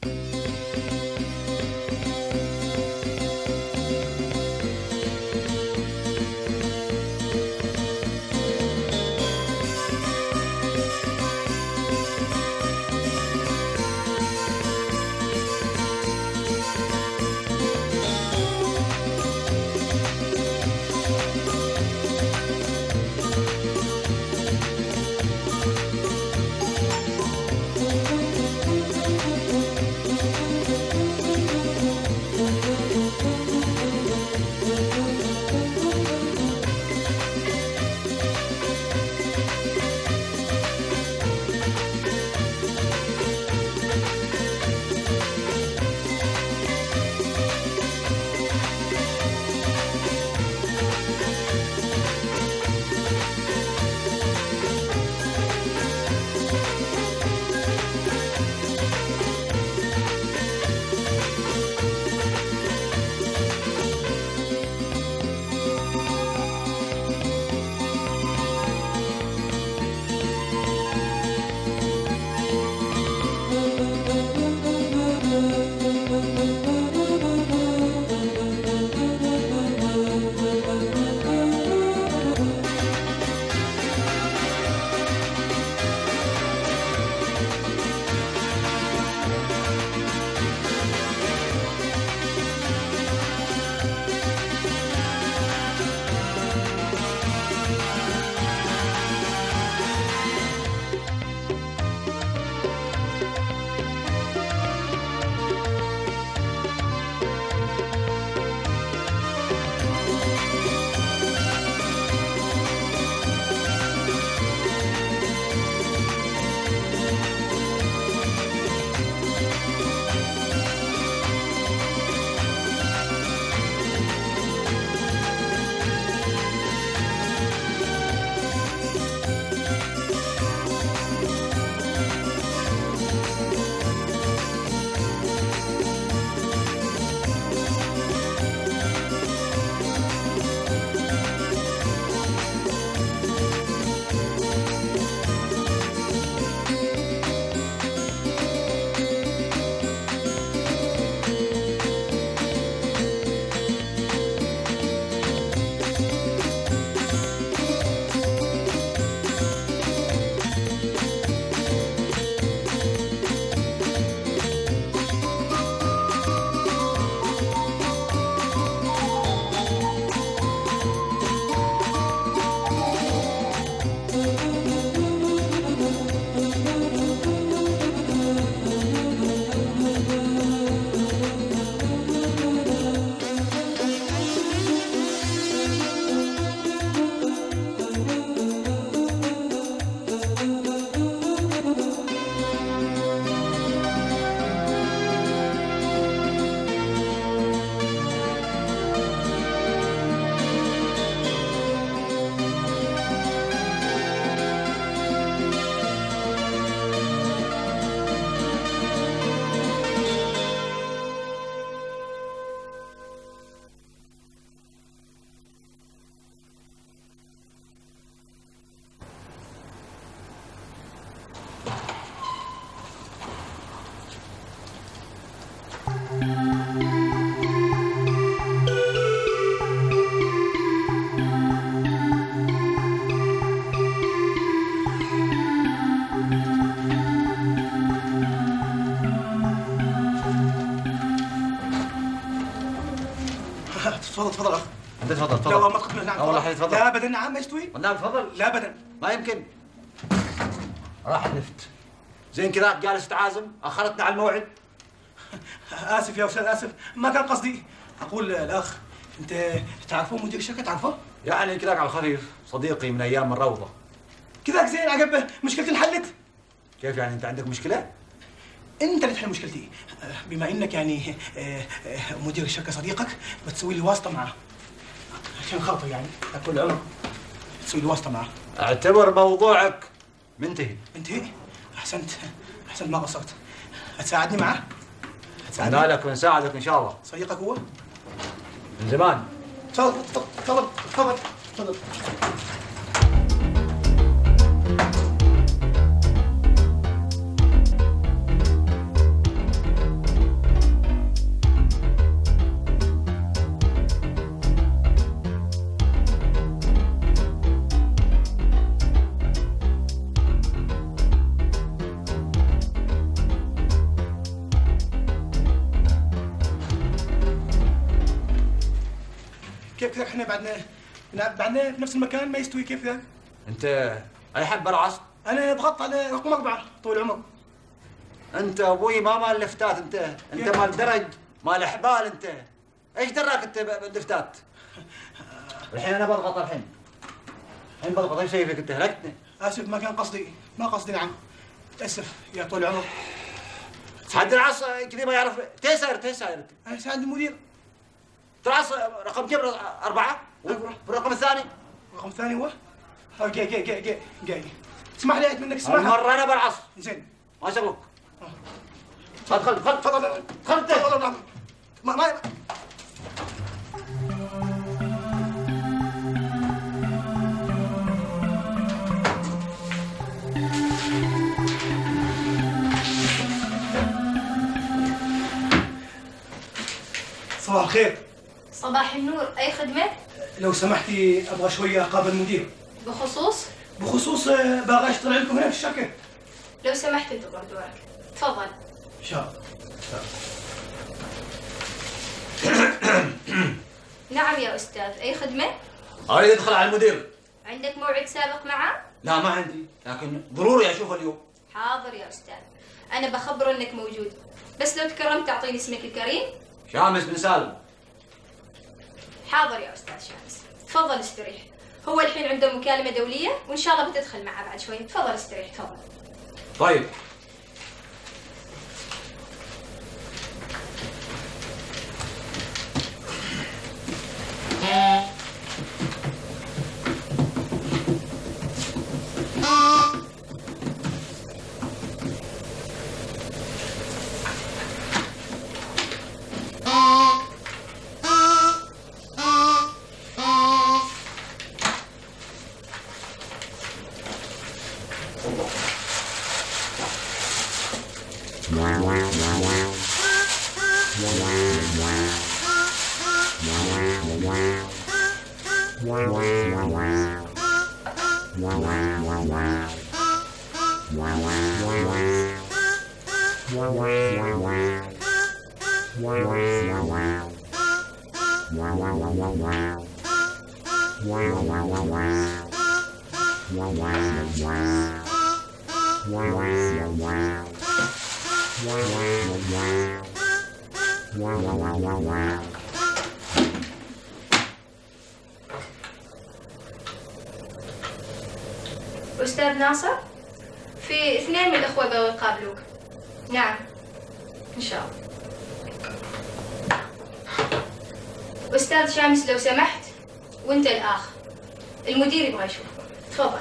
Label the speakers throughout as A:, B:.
A: تفضل تفضل اخ.
B: انت تفضل تفضل.
A: لا والله ما تقبل. نعم.
B: لا والله حي تفضل.
A: لا ابدا. نعم ما يستوي.
B: نعم تفضل.
A: لا ابدا.
B: ما يمكن. راح نفت. زين كذا جالس تعازم، اخرتنا على الموعد.
A: اسف يا استاذ اسف، ما كان قصدي. اقول الاخ انت تعرفون مدير الشركه تعرفه؟
B: يعني كذاك على الخفيف، صديقي من ايام الروضه.
A: كذاك زين عقب مشكلتي انحلت.
B: كيف يعني انت عندك مشكله؟
A: انت اللي تحل مشكلتي، بما انك يعني مدير الشركه صديقك بتسوي لي واسطه معه عشان خاطر يعني كل عمر تسوي لي واسطه معه.
B: اعتبر موضوعك منتهي.
A: منتهي؟ احسنت احسنت ما قصرت. هتساعدني معه؟
B: هتساعدني؟ لك ونساعدك ان شاء الله.
A: صديقك هو؟
B: من زمان.
A: تفضل تفضل تفضل تفضل. لك احنا بعدنا في نفس المكان ما يستوي كيف ذا.
B: انت اي حب برعص؟
A: انا ضغطت على رقم 4 طول العمر.
B: انت ابوي ما مال لفتات، انت مال درج، مال حبال. انت ايش دراك انت باللفتات؟ الحين انا بضغط الحين بضغط. ايش شايفك انت هلكتني.
A: اسف ما كان قصدي، ما قصدي نعم. اسف يا طول العمر.
B: حد العص كذا ما يعرف. تيسر
A: انا ساعد المدير.
B: ترعص رقم كم؟ 4 والرقم الثاني؟
A: الرقم الثاني هو؟ جاي. اسمح لي منك اسمح.
B: المرة انا برعص.
A: زين
B: ما شغلك. خل
A: تفضل. ما صباح الخير.
C: صباح النور، أي خدمة؟
A: لو سمحتي أبغى شوية أقابل المدير.
C: بخصوص
A: باغي أشتغل عندكم هنا في الشركة.
C: لو سمحت انتظر دورك. تفضل.
A: إن شاء الله.
C: نعم يا أستاذ، أي خدمة؟
B: اريد ادخل على المدير.
C: عندك موعد سابق معه؟
B: لا ما عندي، لكن ضروري اشوفه اليوم.
C: حاضر يا أستاذ، أنا بخبره إنك موجود، بس لو تكرمت تعطيني اسمك الكريم؟
B: شامس بن سالم.
C: حاضر يا أستاذ شامس، تفضل استريح. هو الحين عنده مكالمة دولية وإن شاء الله بتدخل معه بعد شوي. تفضل استريح تفضل.
B: طيب.
C: أستاذ ناصر، في 2 من الأخوة بغوا يقابلوك. نعم إن شاء الله. أستاذ شامس لو سمحت، وأنت الآخر، المدير يبغى يشوفك. تفضل.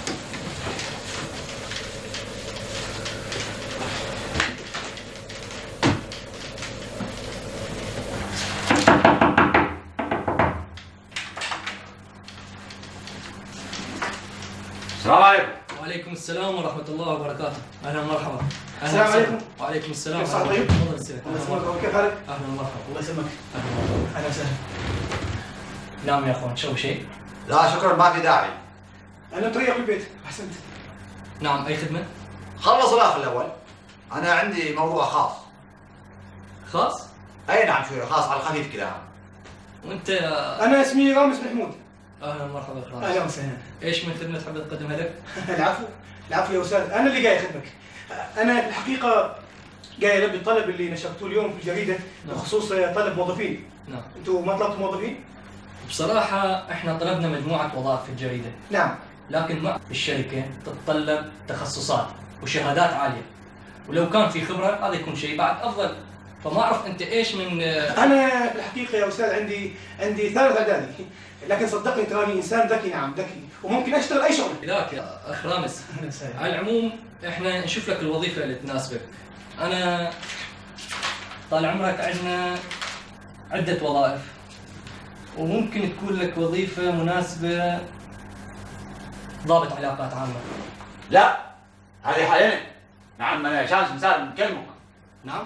B: السلام عليكم.
D: وعليكم السلام ورحمة الله وبركاته. أهلا ومرحبا.
A: السلام عليكم.
D: وعليكم السلام.
A: كيف صحتك؟ طيب؟
D: تفضل استريح.
A: الله يسلمك. كيف حالك؟
D: أهلا ومرحبا.
A: الله يسلمك.
D: أهلا.
A: أهلا وسهلا.
D: نعم يا أخوان، شو شيء؟
B: لا شكرا ما في داعي.
A: أنا طريق البيت. أحسنت.
D: نعم، أي خدمة؟
B: خلص الاخ الاول. انا عندي موضوع خاص.
D: خاص؟
B: اي نعم شوي خاص على الخفيف كذا.
D: وأنت
A: أنا اسمي رامز محمود.
D: أهلا ومرحبا خلاص.
A: أهلا وسهلا.
D: إيش من خدمة تحب تقدمها لك؟
A: العفو يا أستاذ، أنا اللي جاي أخدمك. أنا في الحقيقة جاي ألبي الطلب اللي نشرتوه اليوم في الجريدة بخصوص طلب موظفين.
D: نعم.
A: أنتوا ما طلبتوا موظفين؟
D: بصراحة إحنا طلبنا مجموعة وظائف في الجريدة.
A: نعم.
D: لكن مع الشركة تتطلب تخصصات وشهادات عالية، ولو كان في خبرة هذا يكون شيء بعد أفضل. فما أعرف أنت إيش من
A: أنا في الحقيقة يا أستاذ عندي 3 إعدادي، لكن صدقني تراني إنسان ذكي. نعم ذكي، وممكن أشتغل أي شغل.
D: ذاك يا أخ رامز. على العموم إحنا نشوف لك الوظيفة اللي تناسبك. أنا طال عمرك عندنا عدة وظائف، وممكن تكون لك وظيفة مناسبة ضابط علاقات عامة.
B: لا هذه حاليا. نعم انا شامس بن سالم نكلمك.
D: نعم؟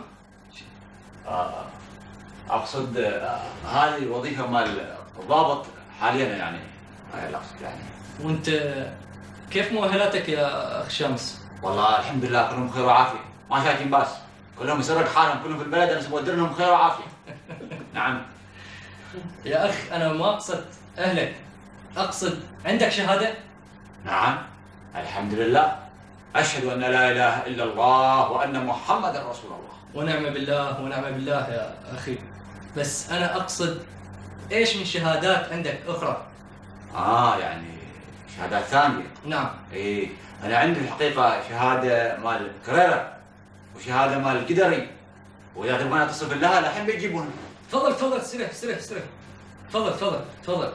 B: اقصد هذه وظيفه مال الضابط حاليا يعني. هاي اللي اقصد يعني.
D: وأنت كيف مؤهلاتك يا أخ شمس؟
B: والله الحمد لله كلهم بخير وعافيه، ما شايفين باس. كلهم يسرق حالهم، كلهم في البلد، انا مودرنهم بخير وعافيه. نعم.
D: يا أخ أنا ما أقصد أهلك، أقصد عندك شهادة؟
B: نعم، الحمد لله، أشهد أن لا إله إلا الله وأن محمدا رسول الله.
D: ونعم بالله ونعم بالله يا أخي، بس أنا أقصد إيش من شهادات عندك أخرى؟
B: يعني شهادات ثانية.
D: نعم.
B: إيه، أنا عندي الحقيقة شهادة مال كريرة وشهادة مال القدري، وإذا تبغى أتصل بالله الحين بيجيبونها.
D: تفضل تفضل، استريح استريح استريح. تفضل تفضل تفضل.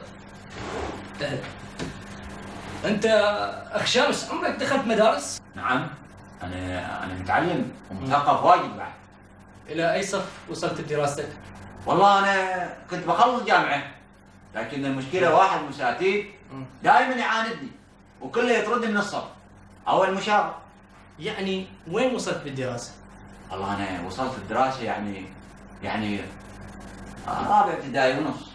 D: أنت أخ شامس عمرك دخلت مدارس؟
B: نعم، أنا متعلم ومثقف واجد بعد.
D: إلى أي صف وصلت بدراستك؟
B: والله أنا كنت بخلص جامعة، لكن المشكلة واحد من الأساتذة دائما يعاندني وكله يطردني من الصف أو المشاغب.
D: يعني وين وصلت بالدراسة؟
B: والله أنا وصلت الدراسة يعني رابع ابتدائي ونص.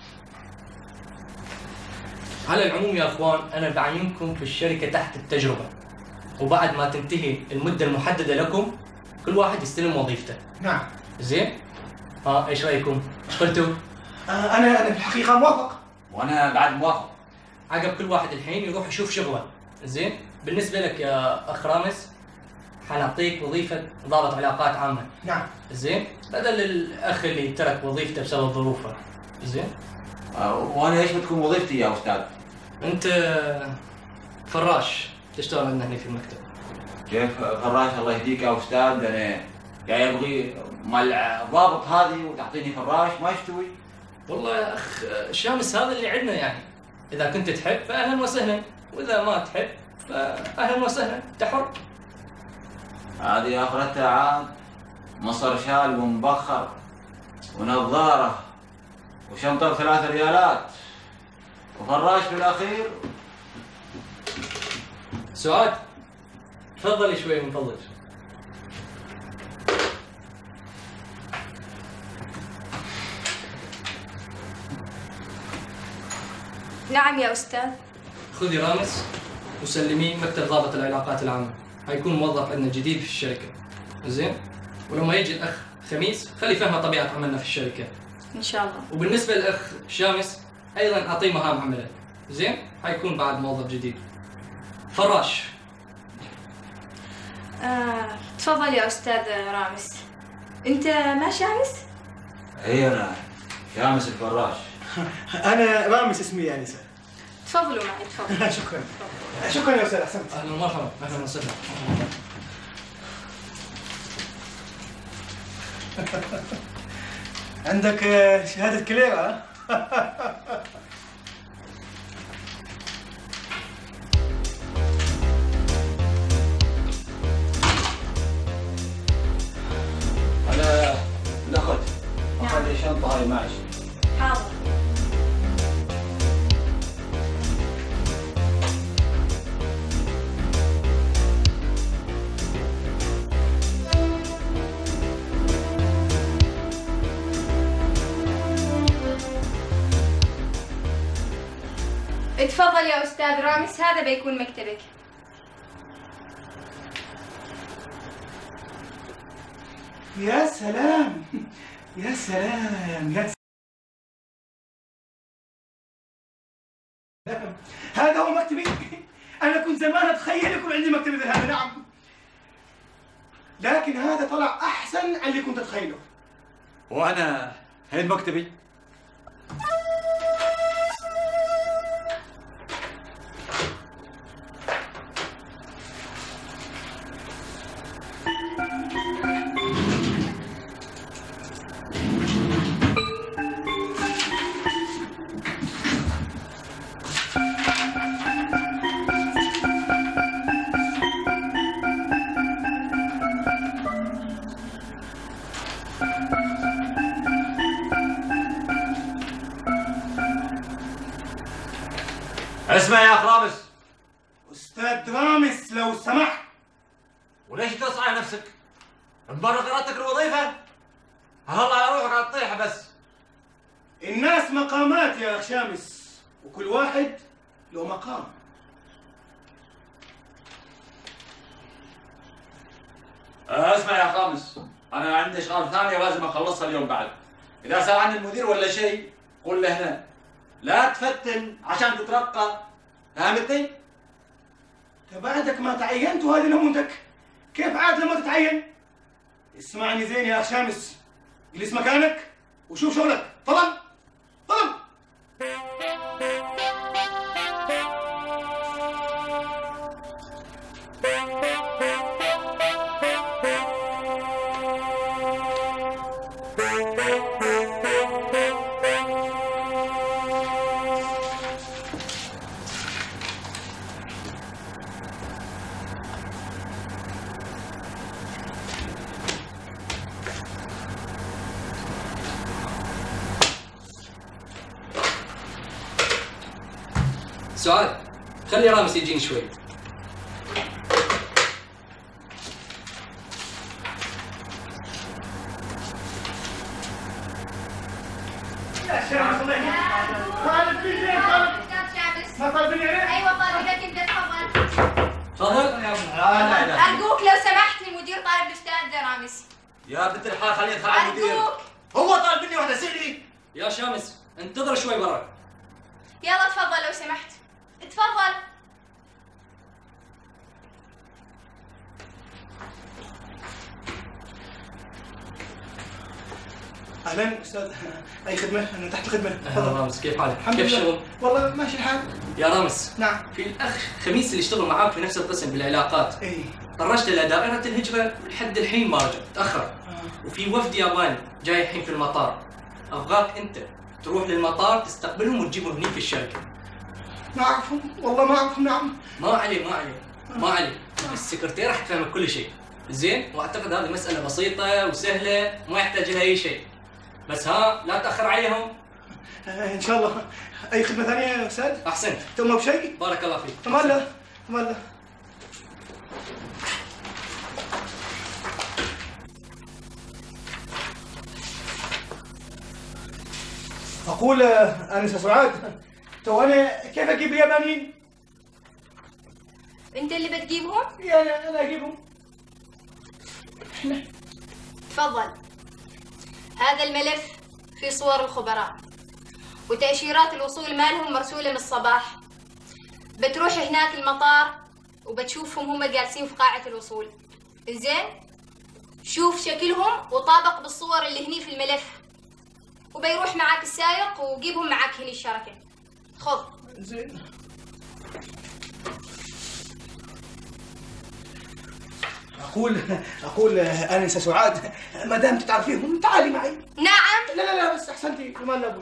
D: على العموم يا اخوان، انا بعينكم في الشركه تحت التجربه، وبعد ما تنتهي المده المحدده لكم كل واحد يستلم وظيفته.
A: نعم.
D: زين؟ ايش رايكم؟ ايش قلتوا؟
A: انا في الحقيقه موافق.
B: وانا بعد موافق.
D: عقب كل واحد الحين يروح يشوف شغله. زين؟ بالنسبه لك يا اخ رامز حنعطيك وظيفه ضابط علاقات عامه.
A: نعم.
D: زين؟ بدل الاخ اللي ترك وظيفته بسبب ظروفه. زين؟
B: وانا ايش بتكون وظيفتي يا استاذ؟
D: انت فراش تشتغل عندنا هنا في المكتب.
B: كيف فراش الله يهديك يا استاذ؟ انا جاي ابغي مال الضابط هذه وتعطيني فراش ما يستوي.
D: والله يا اخ شامس هذا اللي عندنا يعني، اذا كنت تحب فاهلا وسهلا، واذا ما تحب فاهلا وسهلا، انت حر.
B: هذه اخرتها عاد مصر شال ومبخر ونظاره وشنطه ب3 ريالات وفراش بالاخير.
D: سعاد تفضلي شوي من فضلك.
C: نعم يا أستاذ.
D: خذي رامز وسلميه مكتب ضابط العلاقات العامة، حيكون موظف عندنا جديد في الشركة. زين؟ ولما يجي الأخ خميس خلي فهمه طبيعة عملنا في الشركة.
C: إن شاء الله.
D: وبالنسبة للأخ شامس أيضا أعطيه مهام عمله. زين؟ حيكون بعد موظف جديد. فراش.
C: تفضل يا أستاذ رامز. أنت ما شامس؟
B: اي انا شامس الفراش.
A: انا رامز اسمي يا انسه.
C: تفضلوا معي تفضلوا.
A: شكرا. شكرا يا استاذ، احسنت.
D: أهلا ومرحبا، أهلا وسهلا.
A: عندك شهادة كليرة؟
B: انا ناخذ اخذ الشنطه هاي معي.
C: حاضر. اتفضل يا أستاذ رامز، هذا بيكون مكتبك.
A: يا سلام يا سلام يا سلام، هذا هو مكتبي. أنا كنت زمان أتخيل يكون عندي مكتب مثل هذا. نعم، لكن هذا طلع أحسن عن اللي كنت أتخيله.
B: وانا هين مكتبي. اسمع يا اخ رامز.
A: أستاذ رامز لو سمحت.
B: وليش تصعى نفسك؟ مبرر قررتك الوظيفة؟ الله على روحك على الطيحة بس.
A: الناس مقامات يا أخ شامس، وكل واحد له مقام.
B: اسمع يا خامس، أنا عندي أشغال ثانية لازم أخلصها اليوم بعد. إذا سأل عني المدير ولا شيء قول له هنا لا تفتن عشان تترقى، فهمتني؟
A: انت بعدك ما تعينت وهذه نموذجك، كيف عاد لما تتعين؟ اسمعني زين يا شامس، اجلس مكانك وشوف شغلك، تفضل تفضل.
D: سعاد خلي رامس يجيني شوي.
A: يا شامس الله يهديك. طالب في زين طالب. ما طالبني عليه؟
C: ايوه طالبك انت، تفضل.
D: تفضل.
B: لا
C: ارجوك لو سمحت، المدير طالب الاستاذ رامس.
B: يا بنت الحلال خليني ادخل على المدير.
C: ارجوك.
B: هو طالب مني واحده سيدي.
D: يا شامس انتظر شوي برا.
C: يلا تفضل لو سمحت، تفضل.
A: اهلا استاذ، اي خدمه؟ انا تحت الخدمه.
D: تفضل رامس، كيف حالك؟
A: الحمد
D: كيف
A: لله.
D: الشغل؟
A: والله ماشي الحال.
D: يا رامس
A: نعم.
D: في الاخ خميس اللي يشتغل معاك في نفس القسم بالعلاقات،
A: ايه.
D: طرشت الى دائره الهجره لحد الحين ما رجع، تاخر. وفي وفد ياباني جاي الحين في المطار، ابغاك انت تروح للمطار تستقبلهم وتجيبهم هني في الشركه.
A: ما اعرفهم والله ما اعرفهم. نعم.
D: ما عليه السكرتير راح تفهمك كل شيء زين، واعتقد هذه مساله بسيطه وسهله ما يحتاج لها اي شيء، بس ها لا تاخر عليهم.
A: ان شاء الله. اي خدمه ثانيه يا استاذ؟
D: احسنت،
A: تؤمر بشيء؟
D: بارك الله فيك.
A: تمام تمام. اقول انسه سعاد، تو انا كيف اجيب اليابانيين؟
C: انت اللي بتجيبهم؟
A: انا اجيبهم.
C: تفضل. هذا الملف فيه صور الخبراء وتأشيرات الوصول مالهم مرسولة من الصباح. بتروح هناك المطار وبتشوفهم هم جالسين في قاعة الوصول. زين؟ شوف شكلهم وطابق بالصور اللي هني في الملف، وبيروح معاك السائق وجيبهم معاك هني الشركة. خذ.
A: زين. اقول انسه سعاد، ما دام تعرفيهم تعالي معي.
C: نعم.
A: لا بس احسنتي. مال ابوي.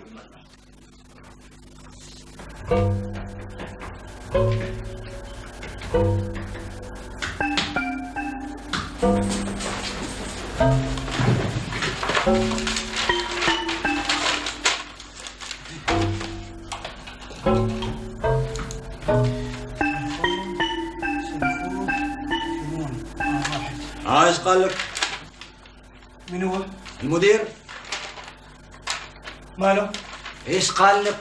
B: ايش قال لك؟
A: من هو؟
B: المدير.
A: ماله؟
B: ايش قال لك؟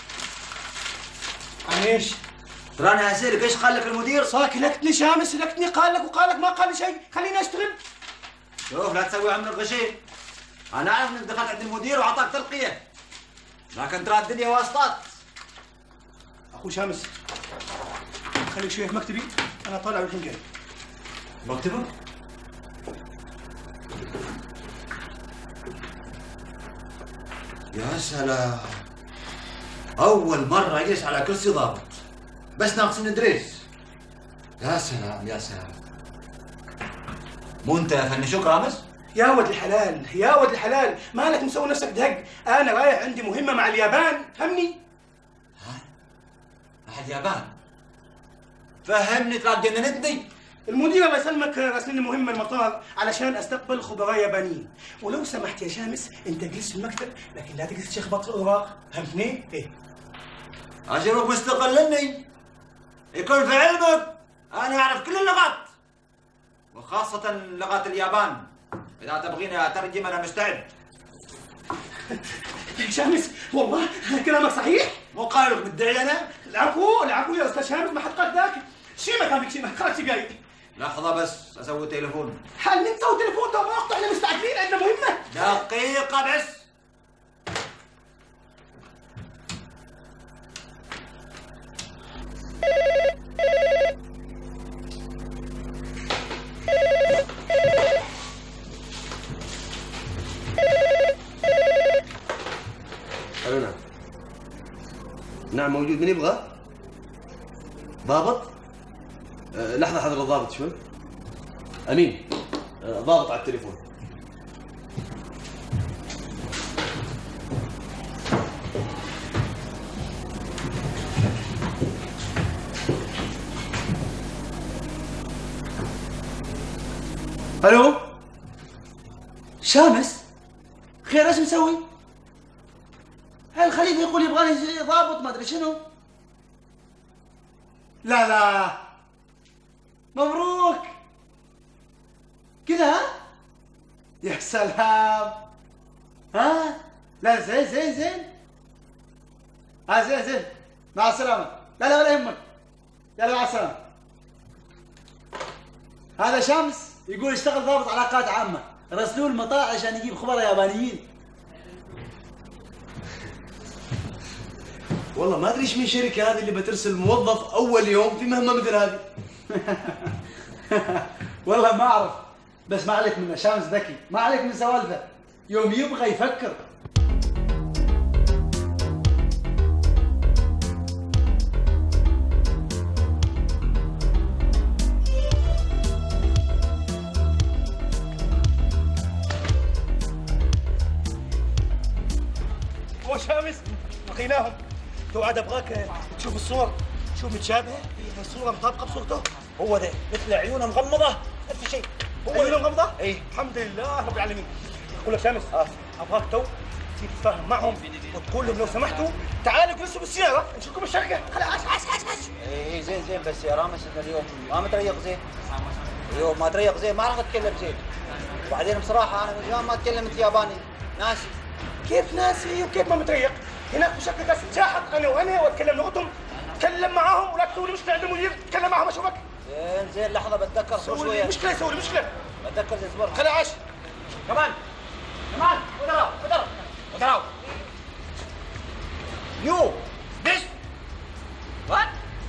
A: عن ايش؟
B: ترى انا اسالك ايش قال لك المدير؟
A: صاك لكتني شامس، لكتني. قال لك وقال لك ما قال لي شيء. خليني اشتغل.
B: شوف لا تسوي عمل الغشيم. انا اعرف انك دخلت عند المدير واعطاك ترقيه، لكن ترى الدنيا واسطات.
A: اخو شامس، خليك شويه في مكتبي، انا طالع والحين جاي.
B: مكتبك؟ يا سلام، أول مرة أجلس على كرسي ضابط، بس ناقص ندرس. يا سلام يا سلام. مو أنت فنشوك رامز؟
A: يا ولد الحلال، يا ولد الحلال، مالك مسوي نفسك دهق؟ أنا رايح عندي مهمة مع اليابان، فهمني؟
B: ها؟ مع اليابان؟ فهمني ترى جننتني.
A: المدير الله يسلمك راسلني مهمة المطار علشان استقبل خبراء يابانيين، ولو سمحت يا شامس انت اجلس في المكتب، لكن لا تجلس تشخبط في الاوراق، فهمتني؟ ايه؟
B: أشوفك مستقلني. يكون في علمك أنا أعرف كل اللغات، وخاصة لغات اليابان. إذا تبغيني أترجم أنا مستعد.
A: يا شامس والله كلامك صحيح؟
B: مو قايل لك مدعي أنا؟
A: العفو يا استاذ شامس، ما حد قال ذاك. شيمك كان فيك شيمك، خلاص سجاير.
B: لحظة بس أسوي تليفون.
A: حال ننسى تليفون ده ما يقطع، احنا مستعجلين عندنا مهمة.
B: دقيقة بس.
E: نعم. نعم موجود. من يبغى؟ ضابط؟ لحظة حضرة الضابط شوي. أمين، ضابط على التليفون.
A: الو شامس، خير ايش مسوي؟ الخليفه يقول يبغاني ضابط ما ادري شنو. لا لا مبروك كذا. ها يا سلام. ها لا زين زين زين. زين زين مع السلامه. لا لا ولا يهمك. يلا مع السلامه. هذا شمس يقول يشتغل ضابط علاقات عامة، رسلوه المطار عشان يجيب خبراء يابانيين.
E: والله ما ادري ايش من شركة هذه اللي بترسل موظف اول يوم في مهمة مثل هذه.
A: والله ما اعرف، بس ما عليك منه، شامس ذكي، ما عليك من سوالفه، يوم يبغى يفكر. شامس لقيناهم. توعد ابغاك تشوف الصور، شوف متشابهه، الصوره مطابقه بصورته. هو ده مثل عيونه مغمضه نفس الشيء. هو عيونه مغمضه؟ اي الحمد لله رب العالمين. اقول لك شامس ابغاك تتفاهم معهم وتقول لهم لو سمحتوا تعالوا جلسوا بالسياره نشوفكم الشركه. خلاص عاش.
B: اي زين زين، بس يا رامس ان اليوم ما متريق زين. اليوم ما تريق زين، ما اعرف اتكلم زين. وبعدين بصراحه انا من زمان ما تكلمت ياباني، ناسي.
A: كيف ناسي وكيف ما متريق؟ هناك في شركه جالس نتشاحط انا وانا واتكلم لغتهم. تكلم معاهم ولا تسوي لي مشكله عند المدير. تكلم معاهم اشوفك.
B: زين زين لحظه بتذكر شويه.
A: مشكله يسوي لي مشكله.
B: بتذكر زين اصبر.
A: خلي عاش. كمان ودراو يو this
B: what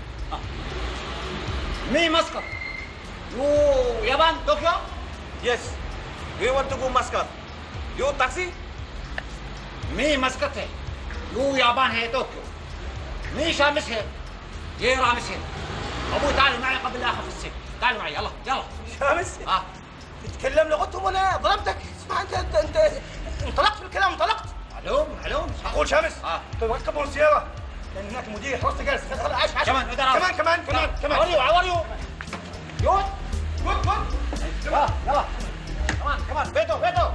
B: me Muscat you Japan Tokyo
A: yes we want to go Muscat you taxi
B: me Muscat है you Japan है Tokyo me شامس है ये رامس है ابوي تعالوا معي قبل لا اخذ السجن تعالوا معي يلا
A: شامس تتكلم لغتهم ولا ضربتك. اسمع انت انطلقت بالكلام انطلقت.
B: معلوم
A: اقول شامس تركبوا السياره لان هناك مدير حراسه جالس. عاش كمان
B: عوريو
A: جود
B: يلا كمان بيتو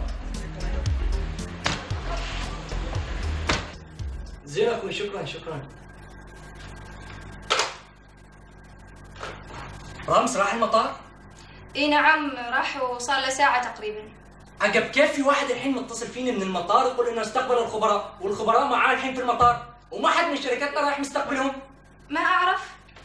D: زين اخوي شكرا. رامس راح المطار؟
C: اي نعم راح وصار له ساعة تقريبا.
D: عقب كيف في واحد الحين متصل فيني من المطار يقول انه استقبل الخبراء والخبراء معاه الحين في المطار وما حد من شركتنا راح مستقبلهم؟
C: ما اعرف.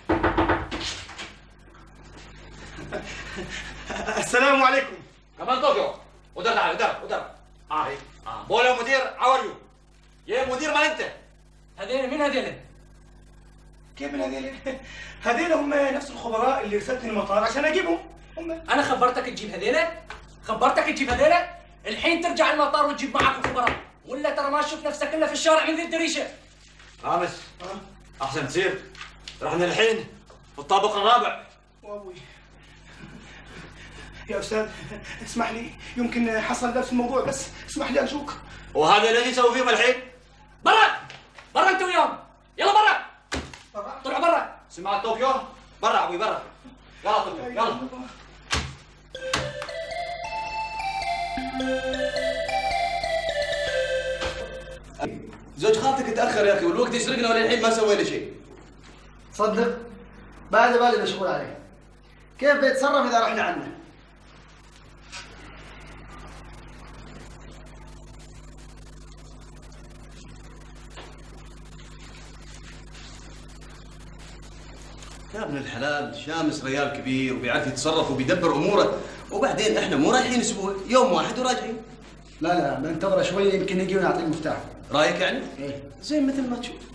A: السلام عليكم.
B: كمان طوكيو ودر بولا مدير عوريو يا مدير ما انت
D: هذيل مين هذيل؟
A: كيف من هذيل؟ هذيل هم نفس الخبراء اللي رسلتني المطار عشان اجيبهم.
D: انا خبرتك تجيب هذيله؟ الحين ترجع المطار وتجيب معك الخبراء ولا ترى ما تشوف نفسك الا في الشارع من ذي الدريشه.
B: رامس احسن تصير رحنا الحين في الطابق الرابع.
A: وابوي يا استاذ اسمح لي يمكن حصل نفس الموضوع بس اسمح لي ارجوك.
B: وهذا اللي يسوي فيهم الحين؟
D: برا انت وياهم يلا برا طلعوا برا.
B: سمعت طوكيو؟ برا ابوي برا. يلا طوكيو يلا.
E: زوج خالتك تاخر يا اخي والوقت يسرقنا وللحين ما سوينا شيء.
A: صدق بعد بالي مشغول عليه. كيف بيتصرف اذا رحنا عنه؟
E: يا ابن الحلال شامس ريال كبير وبيعرف يتصرف وبيدبر اموره، وبعدين احنا مو رايحين اسبوع، يوم واحد وراجعين.
A: لا بننتظره شويه يمكن يجي ونعطيه المفتاح.
E: رايك يعني؟
A: ايه
E: زين مثل ما تشوف.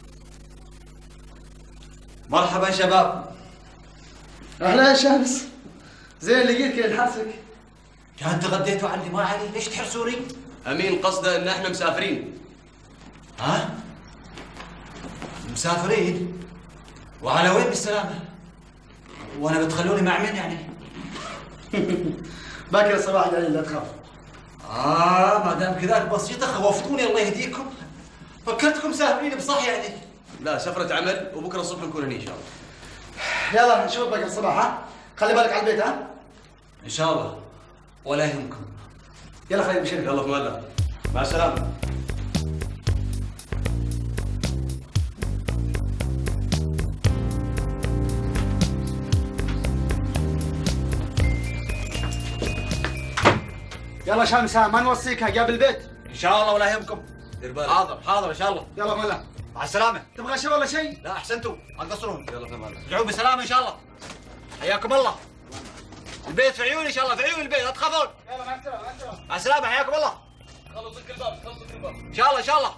B: مرحبا شباب.
A: اهلا يا شامس. زين لقيت كذا نحرسك.
B: كان تغديتوا عني ما علي، ليش تحرسوني؟
E: امين قصده ان احنا مسافرين.
B: ها؟ مسافرين؟ وعلى وين بالسلامة؟ وانا بتخلوني مع مين يعني؟
A: باكر الصباح يعني لا تخاف.
B: ما دام كذاك بسيطة خوفتوني الله يهديكم. فكرتكم مسافرين بصح يعني.
E: لا سفرة عمل وبكره الصبح نكون هنا ان شاء الله.
A: يلا نشوف باكر الصباح ها؟ خلي بالك على البيت ها؟
B: ان شاء الله ولا يهمكم.
A: يلا خلينا نمشي.
E: يلا في مالك. مع السلامة.
A: يلا شامس ها ما نوصيك ها قبل البيت.
B: ان شاء الله ولا يهمكم. دير بالك. حاضر ان شاء الله.
A: يلا ملا.
B: مع السلامة.
A: تبغى شيء ولا شيء؟
B: لا احسنتوا ما تقصرون.
E: يلا في مالك.
B: رجعوا بسلامة ان شاء الله. حياكم الله. البيت في عيوني ان شاء الله، في عيون البيت لا تخافون.
A: يلا مع السلامة مع السلامة.
B: مع السلامة حياكم الله.
E: خلص الباب خلص الباب.
B: ان شاء الله ان شاء الله.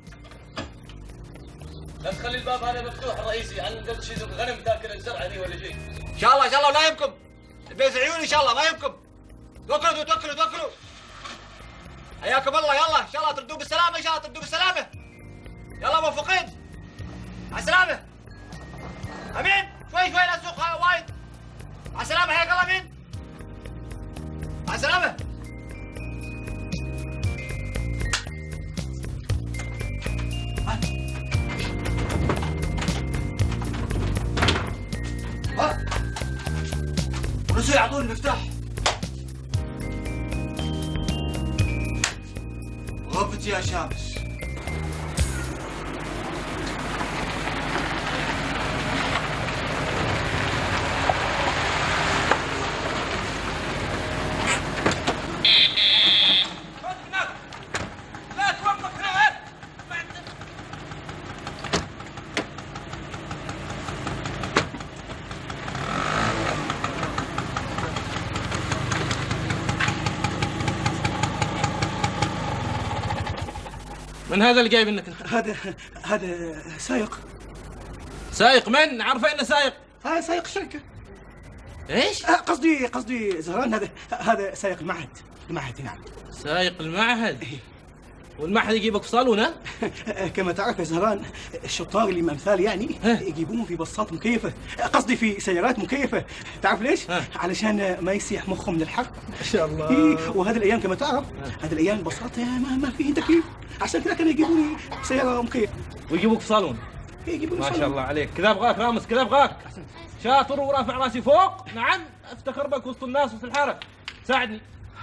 E: لا تخلي الباب هذا مفتوح الرئيسي، عن قبل شيء الغنم تاكل الزرع هذه ولا شيء.
B: ان شاء الله ان شاء الله ولا يهمكم. البيت في عيوني ان شاء الله ما يهمكم. توكلوا توكلوا توكلوا. حياكم الله يلا ان شاء الله تردوا بالسلامة ان شاء الله تردوا بالسلامة. يلا موفقين. مع السلامة. امين شوي لا تسوق وايد. مع السلامة حياك الله امين. مع السلامة. ونسوا يعطوني المفتاح. غبت يا شامس.
F: من هذا اللي جايب انك
A: هذا سايق.
F: سايق؟ من عارفه انه سايق؟
A: هذا سايق الشركة.
F: ايش؟
A: قصدي زهران. هذا سايق المعهد نعم.
F: سايق المعهد؟ والمعهد يجيبك في صالونه؟
A: كما تعرف يا زهران الشطار اللي امثالي يعني يجيبون في بساط مكيفة، قصدي في سيارات مكيفة. تعرف ليش؟ علشان ما يسيح مخهم من الحر.
F: ما شاء الله.
A: وهذه الايام كما تعرف هذه الايام البساط ما فيه تكييف، عشان كذا كانوا يجيبوني سيارة مكيفة.
F: ويجيبوك في صالون؟
A: ما
F: شاء الله عليك. كذا ابغاك رامس كذا ابغاك. شاطر ورافع راسي فوق. نعم افتخر بك وسط الناس وسط الحاره. ساعدني.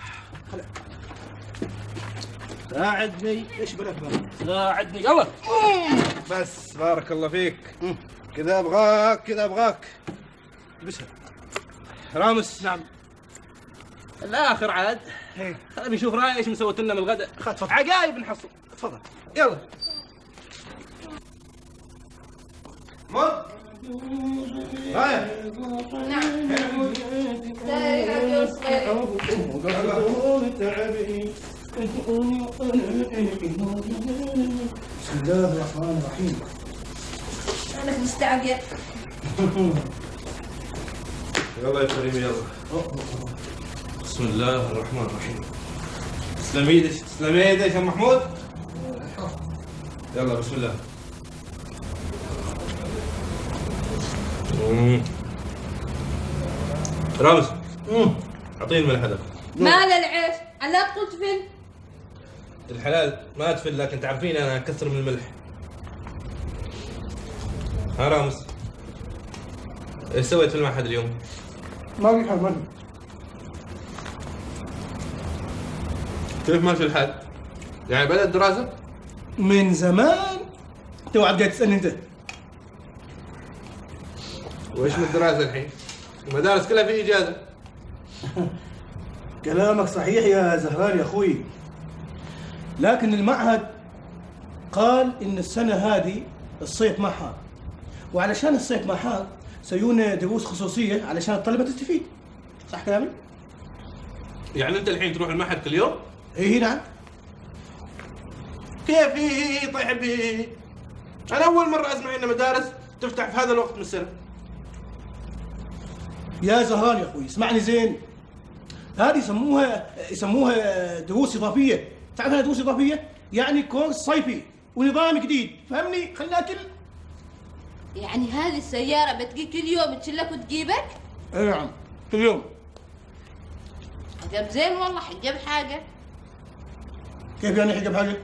F: ساعدني.
A: ايش بلك
F: ساعدني يلا.
G: بس بارك الله فيك.
A: كذا ابغاك
F: بسم رامس.
A: نعم.
F: الاخر عاد خلينا نشوف راي ايش مسويت لنا من الغداء. عقايب نحصل.
A: تفضل.
F: يلا.
A: مر رايح.
C: نعم.
A: بسم الله الرحمن الرحيم.
C: أنا مستعجل.
G: يلا يا كريم يلا. بسم الله الرحمن الرحيم. تسلم ايدك يا محمود. يلا بسم الله. رامز اعطيني الملح هذا.
C: مال العيش؟ أنا قلت فين؟
G: الحلال ما تفل، لكن تعرفين انا اكثر من الملح. ها رامز ايش سويت في المعهد اليوم؟
A: ما في حال.
G: كيف ماشي الحال؟ يعني بدأت الدراسة؟
A: من زمان. تو عاد قاعد تسألني انت.
G: وايش من الدراسة الحين؟ المدارس كلها في إجازة.
A: كلامك صحيح يا زهران يا اخوي، لكن المعهد قال ان السنة هذه الصيف ما حار، وعلشان الصيف ما حار سيونا دروس خصوصية علشان الطلبة تستفيد. صح كلامي؟
G: يعني أنت الحين تروح المعهد كل يوم؟
A: ايه نعم.
G: كيف هي طيب هي؟ أنا أول مرة أسمع إن مدارس تفتح في هذا الوقت من السنة.
A: يا زهران يا اخوي اسمعني زين، هذه يسموها دروس اضافيه. تعرف دروس اضافيه؟ يعني كورس صيفي ونظام جديد، فهمني؟ خلنا اكل.
H: يعني هذه السيارة بتجي كل يوم تشلك وتجيبك؟
A: اي نعم كل يوم.
H: حجب زين والله، حجب حاجة.
A: كيف يعني حجب حاجه؟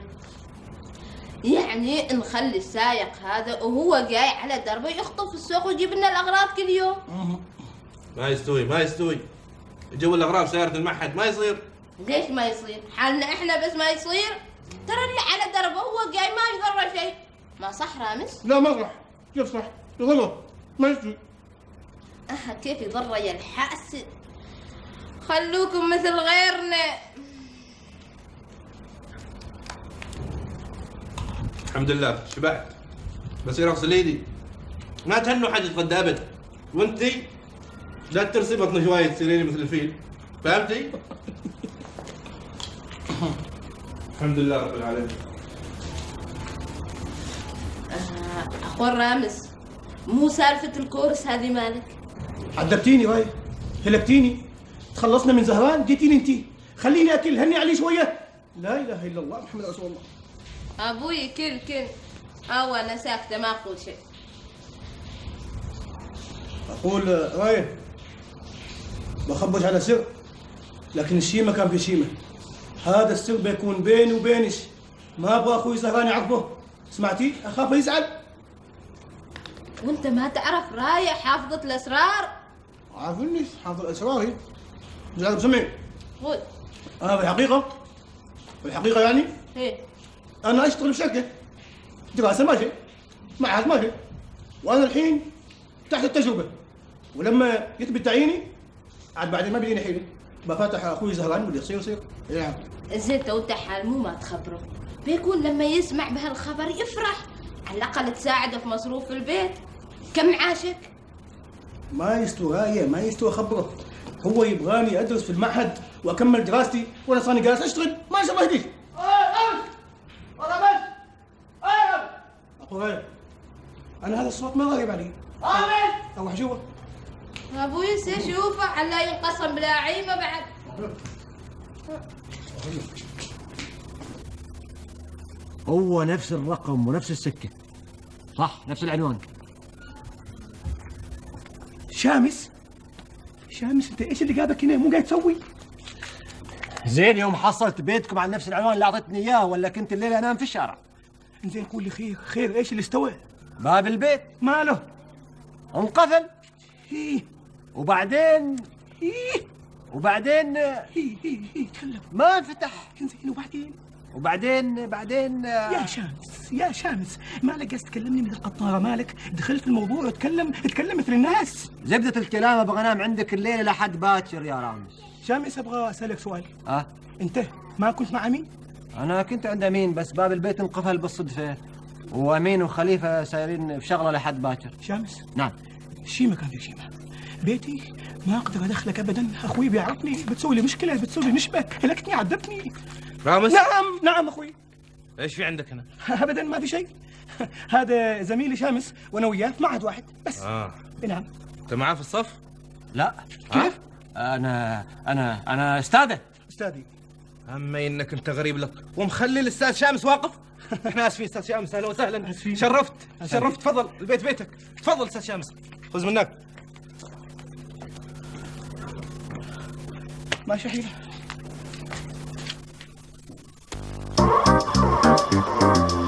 H: يعني نخلي السايق هذا وهو جاي على دربه يخطف السوق ويجيب لنا الأغراض كل يوم.
G: ما يستوي جو الاغراب سياره المعهد ما يصير.
H: ليش ما يصير؟ حالنا احنا بس ما يصير؟ ترى اللي على دربه هو جاي ما يضره شيء. ما صح رامز؟
A: لا ما صح. كيف صح؟ غلط ما يصير.
H: كيف يضر يا الحاسد؟ خلوكم مثل غيرنا.
G: الحمد لله شبعت، بصير اغسل ايدي. ما تهنوا حد يتغدى ابد، وانتي لا ترسي بطن شويه تصيرين مثل الفيل، فهمتي؟ الحمد لله رب العالمين.
H: اخو رامز، مو سالفة الكورس هذه مالك؟
A: عذبتيني باي، هلكتيني، تخلصنا من زهران جيتيني انتي، خليني اكل، هني علي شويه. لا اله الا الله محمد رسول الله.
H: ابوي كل انا ساكته ما اقول شيء.
A: اقول رايه بخبج على سر، لكن الشيمه كان في شيمه. هذا السر بيكون بيني وبينك، ما ابغى اخوي زهران يعرفه، سمعتي؟ اخاف يزعل.
H: وانت ما تعرف رايه حافظة الاسرار؟
A: عارفني حافظ الاسرار هي. زعل بسمعي.
H: قول.
A: في الحقيقه يعني
H: ايه
A: انا اشتغل بشركه دراسه ماشي، معهد ماشي، وانا الحين تحت التجربه، ولما يثبت تعييني عاد بعدين ما بيديني حيله، بفتح اخوي زهران واللي يصير. نعم.
H: زين تو حال مو ما تخبره، بيكون لما يسمع بهالخبر يفرح، على الاقل تساعده في مصروف البيت. كم معاشك؟
A: ما يستوى رايه، ما يستوى اخبره، هو يبغاني ادرس في المعهد واكمل دراستي، وانا صاني جالس اشتغل، ما شاء الله يهديك. اخو رايه انا هذا الصوت ما غريب علي. اروح اشوفه.
H: ابوي سيشوفه على ينقسم بلا عيمه بعد.
B: هو نفس الرقم ونفس السكة، صح؟ نفس العنوان.
A: شامس انت ايش اللي جابك هنا؟ مو قاعد تسوي؟
B: زين يوم حصلت بيتكم على نفس العنوان اللي اعطيتني اياه، ولا كنت الليله انام في الشارع؟
A: زين قول لي خير ايش اللي استوى؟
B: باب البيت
A: ماله؟
B: انقفل.
A: ايه
B: وبعدين
A: تكلم.
B: ما انفتح.
A: زين
B: وبعدين
A: يا شامس مالك جالس تكلمني مثل القطاره؟ مالك دخلت في الموضوع وتكلم مثل الناس.
B: زبدة الكلام ابغى انام عندك الليله لحد باكر يا رامز.
A: شامس ابغى اسالك سؤال.
B: اه
A: انت ما كنت مع امين؟
B: انا كنت عند امين، بس باب البيت انقفل بالصدفه، وامين وخليفه سايرين في شغله لحد باكر.
A: شامس
B: نعم.
A: شيمه كان في شيمه، بيتي ما اقدر ادخلك ابدا، اخوي بيعرفني، بتسوي لي مشكله، بتسوي لي نشبه، هلكتني عذبتني.
G: رامز؟
A: نعم اخوي.
G: ايش في عندك هنا؟
A: ابدا ما في شيء، هذا زميلي شامس وانا وياه في معهد واحد بس. نعم.
G: انت معاه في الصف؟
B: لا.
A: كيف؟
B: انا استاذي.
G: اما انك انت غريب لك ومخلي الاستاذ شامس واقف. احنا اسفين استاذ شامس، اهلا وسهلا. شرفت. تفضل، البيت بيتك. تفضل استاذ شامس، خذ منك.
A: ماشي حيله.